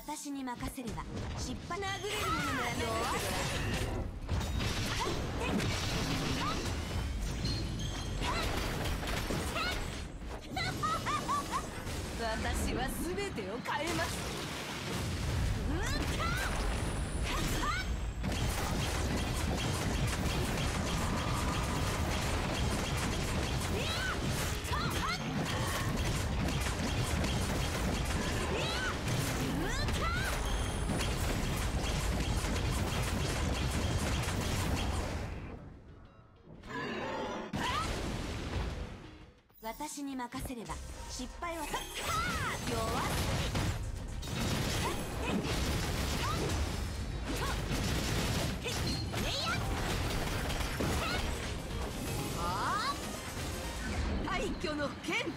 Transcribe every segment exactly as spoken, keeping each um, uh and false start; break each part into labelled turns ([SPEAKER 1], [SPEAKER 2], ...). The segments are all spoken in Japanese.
[SPEAKER 1] 私に任せれば失敗殴れるものなら弱私は全てを変えます。私に任せれば失敗は弱すぎ廃墟の剣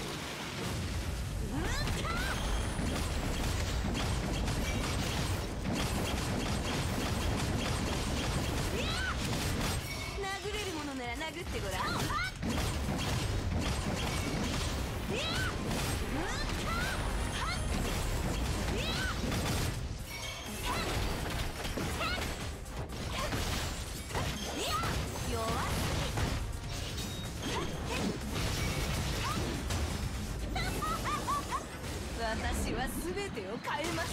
[SPEAKER 1] 殴れるものなら殴ってごらん。私は全てを変えます。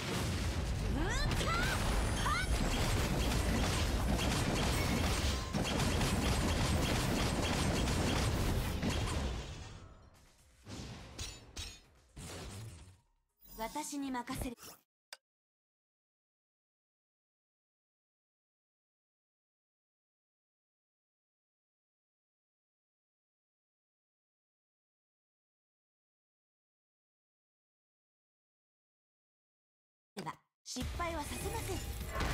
[SPEAKER 1] 私に任せる。失敗はさせません。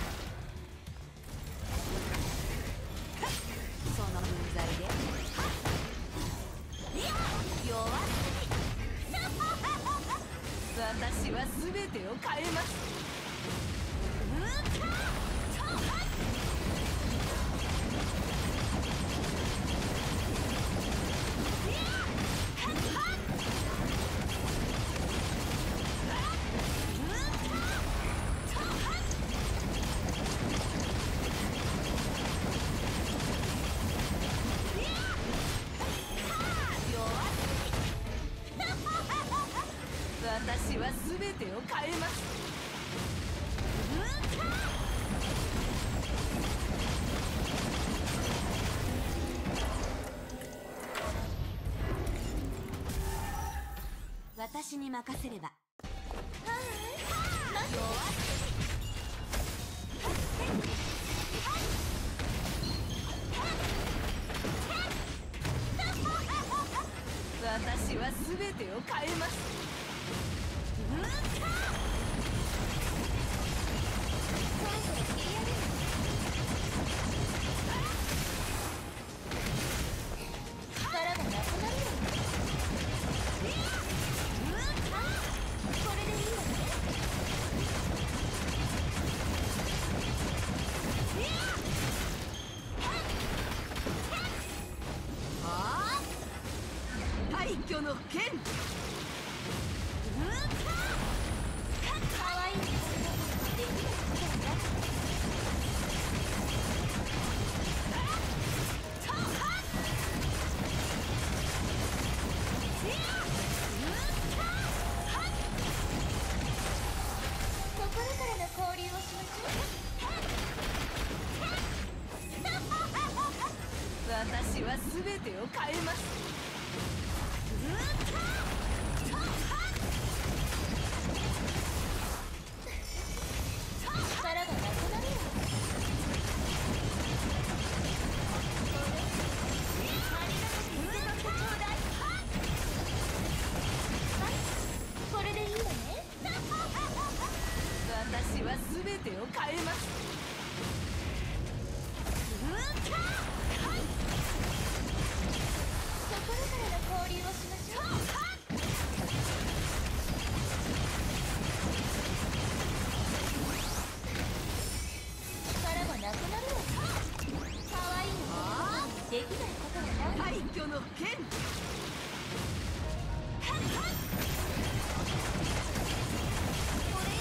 [SPEAKER 1] その分際で弱すぎ私は全てを変えます。私は全てを変えます。私に任せれば私は全てを変えます。力がなくなるよ。これでいいわね。廃墟の剣可愛いできることだな。心からの交流をしましょう。私は全てを変えます。力がなくなるよ。ありがとう。受け取ってちょうだい。はい、これでいいわね。私は全てを変えます。心からの交流をしましょう。力もなくなるわ。可愛いのできないことはない。廃墟の剣これ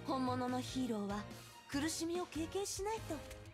[SPEAKER 2] 本物のヒーローは苦しみを経験しないと